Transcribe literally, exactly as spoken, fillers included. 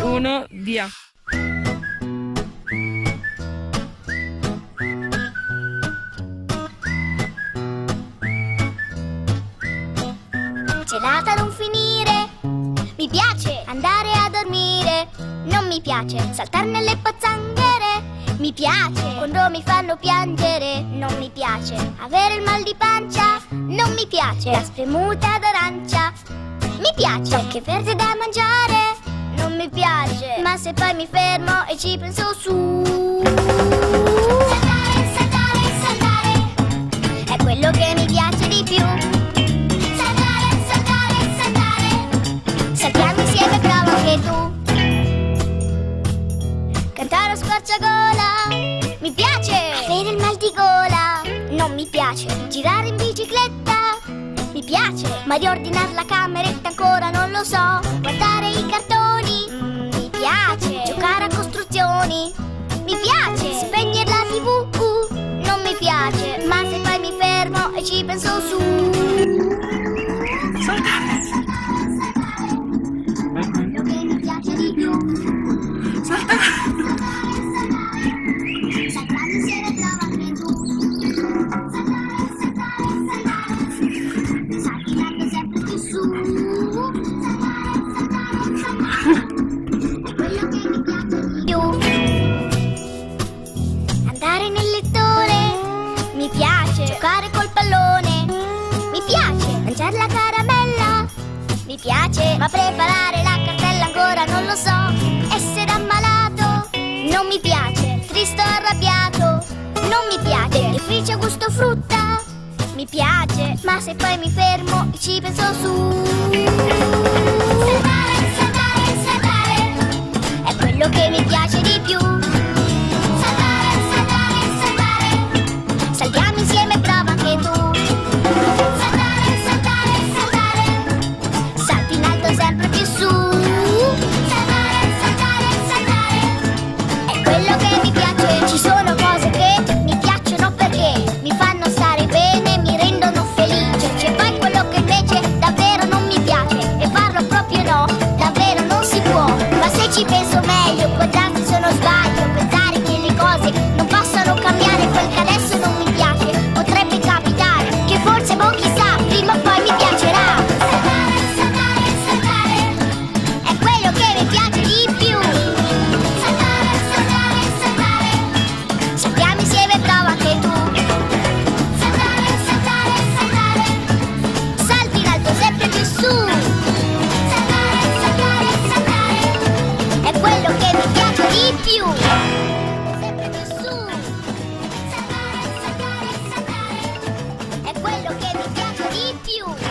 uno, via. Gelata non finire. Mi piace andare a dormire. Non mi piace saltare nelle pozzanghere. Mi piace quando mi fanno piangere. Non mi piace avere il mal di pancia. Non mi piace la spremuta d'arancia. Mi piace anche verde da mangiare. Non mi piace, ma se poi mi fermo e ci penso su. Saltare, saltare, saltare è quello che mi piace di più. Saltare, saltare, saltare. Saltiamo insieme, prova anche tu. Cantare a squarciagola. Mi piace avere il mal di gola. Non mi piace girare in bicicletta. Mi piace, ma riordinare la cameretta ancora non lo so. Guardare i cartoni. Mm, mi piace giocare a costruzioni. Mi piace spegnere la tivù. Uh, non mi piace, ma se poi mi fermo e ci penso su. Saltare. Quello che mi piace di più. Saltare. Saltare insieme, prova anche tu. Saltare, saltare, saltare. Saltando sempre più su. Saltare, saltare, saltare. È quello che mi piace di più. Andare nel lettone. Mi piace giocare col pallone. Mi piace mangiare la caramella. Mi piace, ma preparare la cartella ancora non lo so. Essere ammalato. Non mi piace, triste o arrabbiato. Non mi piace, dentifricio gusto frutta. Mi piace, ma se poi mi fermo e ci penso su. Saltare, saltare, saltare è quello che mi piace di più. Saltare, saltare, saltare. Saltiamo insieme, prova anche tu. Saltare, saltare, saltare. Salti in alto sempre più su. Saltare, saltare, saltare è quello che mi piace. Ci sono cose che mi piacciono perché mi fanno stare bene, mi rendono felice. C'è poi quello che invece davvero non mi piace e farlo proprio no, davvero non si può. Ma se ci penso meglio, può darsi se non sbaglio, pensare che le cose non possano cambiare. Quel che adesso non mi piace potrebbe capitare che forse, boh, chissà, prima o poi mi piacerà. Saltare, saltare, saltare è quello che mi piace di più. Saltare, saltare, saltare. Saltiamo insieme, prova anche tu. Saltare, saltare, saltare. Salti in alto sempre più su. Saltare, saltare, saltare è quello che mi piace di più. Sempre più su. Saltare, saltare, saltare è quello che mi piace di più.